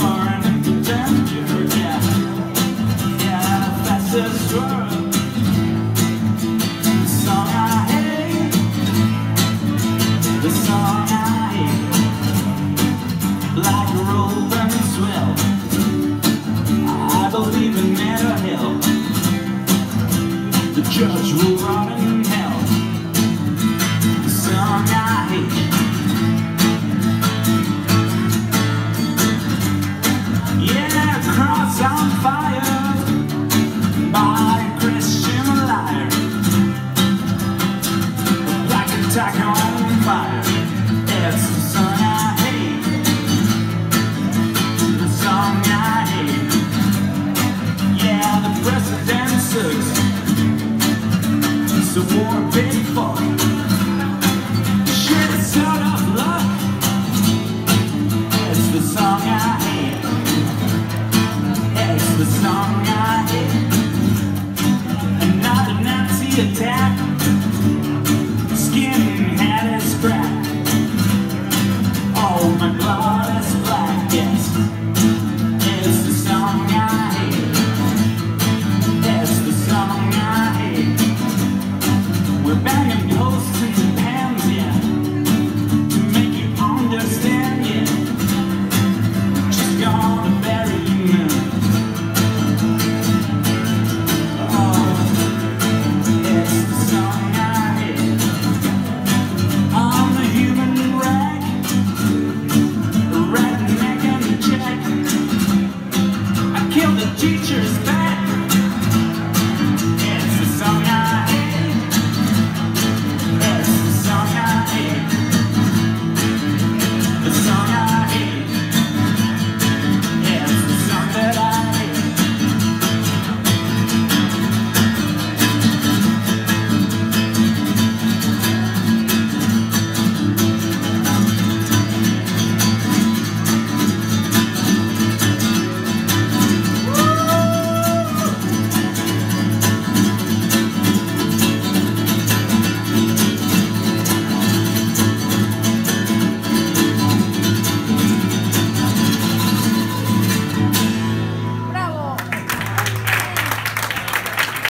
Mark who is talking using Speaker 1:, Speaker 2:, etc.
Speaker 1: for an adventure, yeah. Yeah, fastest world. The song I hate, the song I hate. Like a rolling swell, I believe in mental hell. The judge will rot in hell. The song I hate. Yeah, cross on fire by a Christian liar. Like a tack on fire. It's the song I hate. The song I hate. Yeah, the president sucks. So war big fuck. Shit is out of luck. It's the song I hate. It's the song I hate. Another Nazi attack. Skinhead is cracked. Oh, my blood is black, yes. It's the song I hate. It's the song I hate. We're banging posts and pans, yeah, to make you understand, yeah. Just gonna bury you now. Oh, it's the song I hate. I'm the human rag, the redneck and the jack. I killed the teacher's back.